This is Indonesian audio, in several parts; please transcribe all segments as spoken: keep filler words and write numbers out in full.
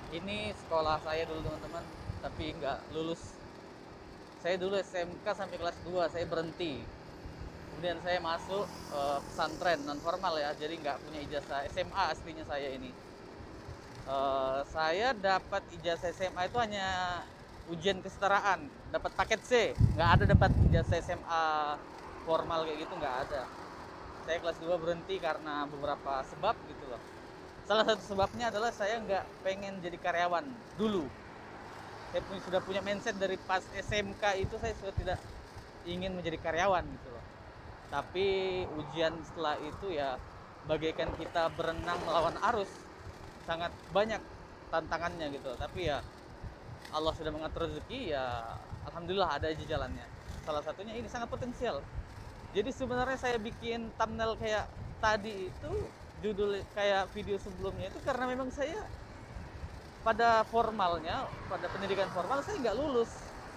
Ini sekolah saya dulu teman-teman, tapi nggak lulus. Saya dulu S M K sampai kelas dua, saya berhenti. Kemudian saya masuk uh, pesantren non formal ya, jadi nggak punya ijazah. S M A aslinya saya ini. Uh, saya dapat ijazah S M A itu hanya ujian kesetaraan, dapat paket C, nggak ada dapat ijazah S M A formal kayak gitu, nggak ada. Saya kelas dua berhenti karena beberapa sebab gitu loh. Salah satu sebabnya adalah saya nggak pengen jadi karyawan dulu. Saya punya, sudah punya mindset dari pas S M K itu, saya sudah tidak ingin menjadi karyawan gitu loh. Tapi ujian setelah itu ya bagaikan kita berenang melawan arus, sangat banyak tantangannya gitu. Tapi ya Allah sudah mengatur rezeki, ya alhamdulillah ada aja jalannya. Salah satunya ini sangat potensial. Jadi sebenarnya saya bikin thumbnail kayak tadi itu, judul kayak video sebelumnya itu karena memang saya pada formalnya, pada pendidikan formal saya nggak lulus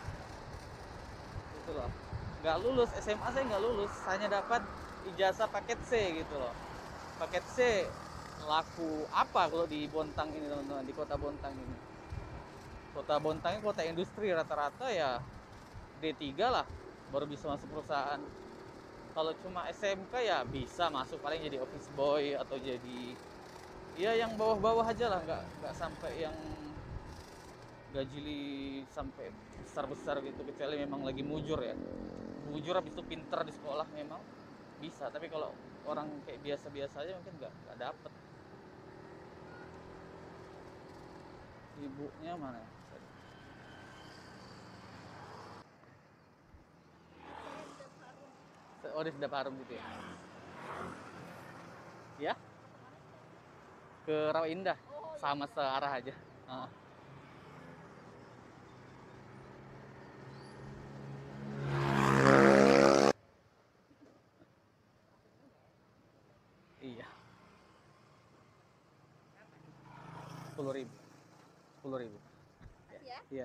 gitu loh. Nggak lulus S M A, saya nggak lulus, hanya dapat ijazah paket C gitu loh. Paket C laku apa kalau di Bontang ini teman-teman, di kota Bontang ini. Kota Bontang ini kota industri, rata-rata ya D tiga lah baru bisa masuk perusahaan. Kalau cuma S M K ya bisa masuk paling jadi office boy atau jadi ya yang bawah-bawah aja lah, nggak nggak sampai yang gaji sampai besar-besar gitu, kecuali memang lagi mujur ya. Mujur habis itu pinter di sekolah memang bisa, tapi kalau orang kayak biasa-biasa aja mungkin nggak nggak dapet. Ibunya mana? Oh, dia sudah harum gitu ya. Ya, ke Rawa Indah, sama searah aja. Ah, iya, sepuluh ribu. Sepuluh ribu. Ya, iya.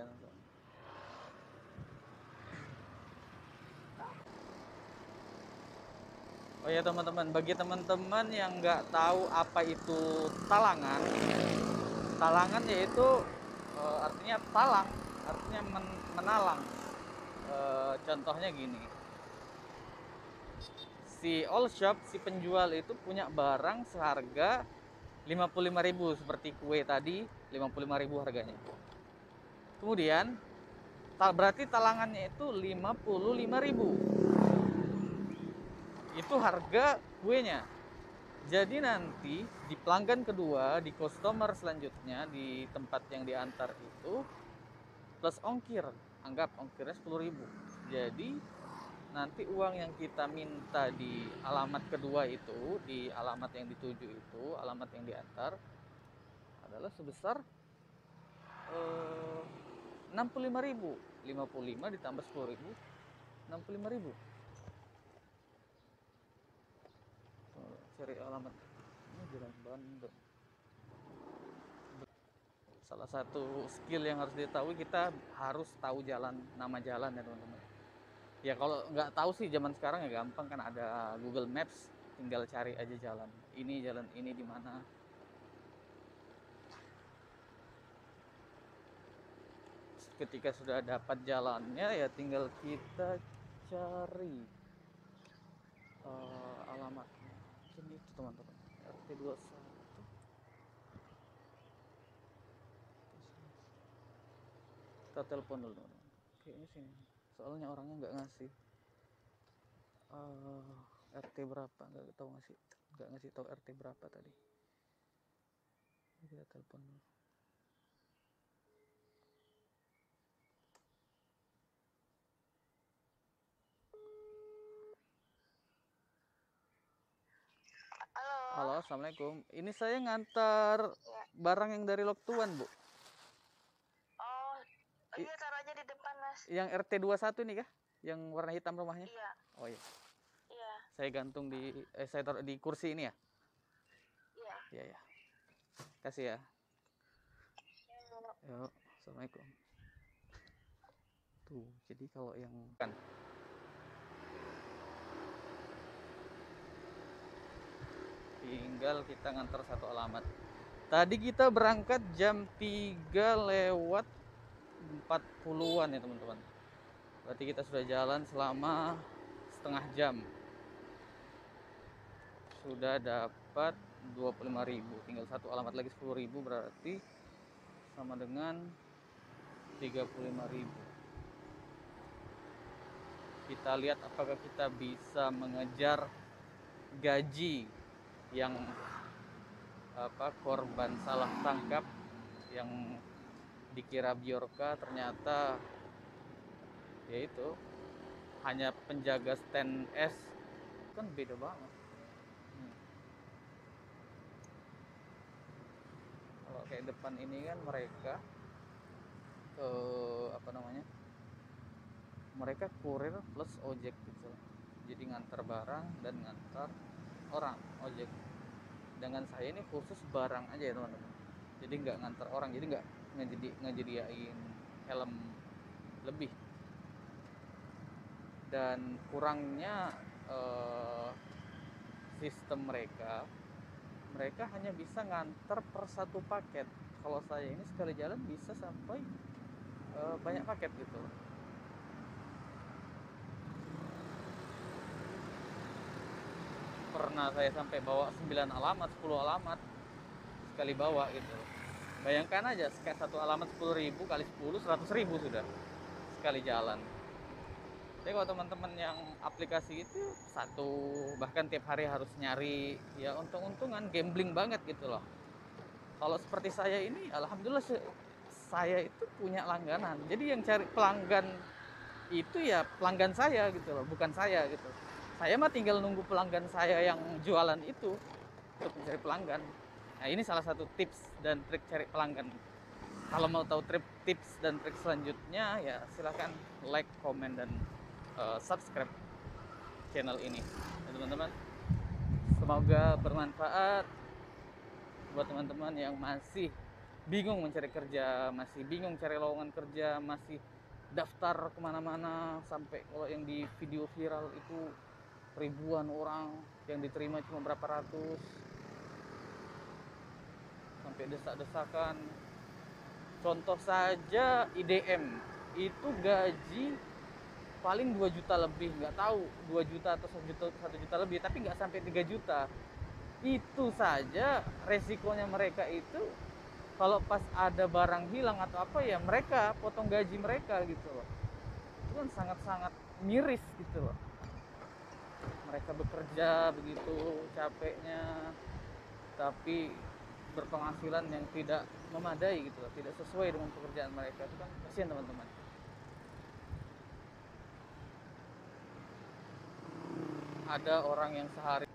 Oh ya teman-teman, bagi teman-teman yang nggak tahu apa itu talangan, talangan yaitu e, artinya talang, artinya men menalang. E, contohnya gini, si all shop, si penjual itu punya barang seharga lima puluh lima ribu, seperti kue tadi lima puluh lima ribu harganya. Kemudian berarti talangannya itu lima puluh lima ribu. Itu harga kuenya. Jadi nanti di pelanggan kedua, di customer selanjutnya, di tempat yang diantar itu plus ongkir. Anggap ongkirnya sepuluh ribu. Jadi nanti uang yang kita minta di alamat kedua itu, di alamat yang dituju itu, alamat yang diantar adalah sebesar eh, enam puluh lima ribu. lima puluh lima ditambah sepuluh ribu, enam puluh lima ribu. Cari alamat. Ini Jalan Bandung. Salah satu skill yang harus diketahui, kita harus tahu jalan, nama jalan ya teman-teman. Ya kalau nggak tahu sih zaman sekarang ya gampang kan, ada Google Maps, tinggal cari aja jalan. Ini jalan ini di mana. Ketika sudah dapat jalannya ya tinggal kita cari uh, alamatnya. Mungkin itu teman-teman. R T dua puluh satu. Kita telepon dulu teman-teman. Kayaknya sini. Soalnya orangnya nggak ngasih uh, R T berapa, nggak tahu ngasih, nggak ngasih tahu R T berapa tadi. Kita telepon dulu. Halo. Halo, assalamualaikum. Ini saya ngantar Ya. barang yang dari Loktuan, Bu. Oh, iya taruh aja di depan, Mas. Yang R T dua puluh satu nih kah? Yang warna hitam rumahnya? Iya. Oh iya. Iya. Saya gantung di eh saya taruh di kursi ini ya. Iya. Iya ya. Kasih ya. Ya. Yuk, assalamualaikum. Tuh, jadi kalau yang kan tinggal kita ngantar satu alamat. Tadi kita berangkat jam tiga lewat empat puluhan ya teman-teman. Berarti kita sudah jalan selama setengah jam. Sudah dapat dua puluh lima ribu, tinggal satu alamat lagi sepuluh ribu, berarti sama dengan tiga puluh lima ribu. Kita lihat apakah kita bisa mengejar gaji yang apa korban salah tangkap yang dikira Bjorka, ternyata yaitu hanya penjaga stand es. Kan beda banget. Hmm. Kalau kayak depan ini kan mereka eh, apa namanya, mereka kurir plus ojek gitu, jadi ngantar barang dan ngantar orang ojek. Dengan saya ini khusus barang aja ya teman-teman, jadi nggak ngantar orang, jadi nggak ngejadi ngejadiin helm lebih. Dan kurangnya eh, sistem mereka mereka hanya bisa ngantar per satu paket. Kalau saya ini sekali jalan bisa sampai eh, banyak paket gitu. Pernah saya sampai bawa sembilan alamat, sepuluh alamat sekali bawa gitu. Bayangkan aja, kayak satu alamat sepuluh ribu kali sepuluh, seratus ribu sudah sekali jalan. Jadi kalau teman-teman yang aplikasi itu satu, bahkan tiap hari harus nyari, ya untung-untungan, gambling banget gitu loh. Kalau seperti saya ini, alhamdulillah saya itu punya langganan. Jadi yang cari pelanggan itu ya pelanggan saya gitu loh, bukan saya gitu. Saya mah tinggal nunggu pelanggan saya yang jualan itu untuk mencari pelanggan. Nah, ini salah satu tips dan trik cari pelanggan. Kalau mau tahu trik, tips dan trik selanjutnya, ya silahkan like, komen, dan uh, subscribe channel ini ya teman-teman. Semoga bermanfaat buat teman-teman yang masih bingung mencari kerja, masih bingung cari lowongan kerja, masih daftar kemana-mana, sampai kalau yang di video viral itu ribuan orang, yang diterima cuma berapa ratus, sampai desak-desakan. Contoh saja I D M itu gaji paling dua juta lebih, nggak tahu dua juta atau satu juta, satu juta lebih, tapi nggak sampai tiga juta. Itu saja resikonya mereka itu, kalau pas ada barang hilang atau apa ya mereka potong gaji mereka gitu loh. Itu kan sangat-sangat miris gitu loh. Mereka bekerja begitu capeknya, tapi berpenghasilan yang tidak memadai gitu loh, tidak sesuai dengan pekerjaan mereka. Itu kan kasihan teman-teman. Ada orang yang sehari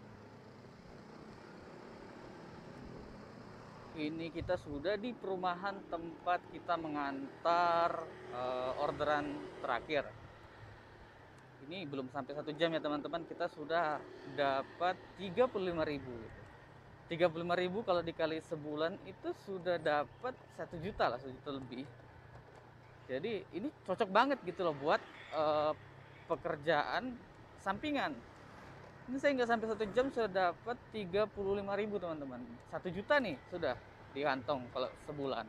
ini kita sudah di perumahan tempat kita mengantar uh, orderan terakhir. Ini belum sampai satu jam ya teman-teman, kita sudah dapat tiga puluh lima ribu. tiga puluh lima ribu kalau dikali sebulan itu sudah dapat satu juta lah, satu juta lebih. Jadi ini cocok banget gitu loh buat uh, pekerjaan sampingan. Ini saya nggak sampai satu jam sudah dapat tiga puluh lima ribu teman-teman. Satu juta nih sudah di kantong kalau sebulan.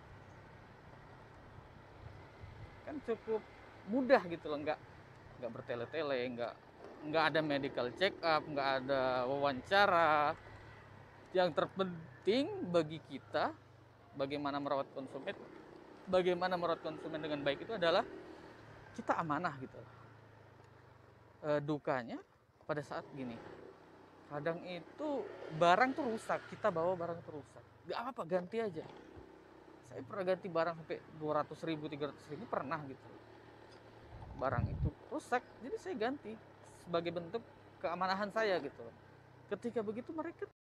Kan cukup mudah gitu loh, nggak nggak bertele-tele, nggak nggak ada medical check up, nggak ada wawancara. Yang terpenting bagi kita, bagaimana merawat konsumen, bagaimana merawat konsumen dengan baik itu adalah kita amanah gitu. E, dukanya pada saat gini, kadang itu barang tuh rusak, kita bawa barang tuh rusak, nggak apa-apa, ganti aja. Saya pernah ganti barang sampai dua ratus ribu, tiga ratus ribu pernah gitu. Barang itu rusak, jadi saya ganti sebagai bentuk keamanahan saya gitu. Ketika begitu mereka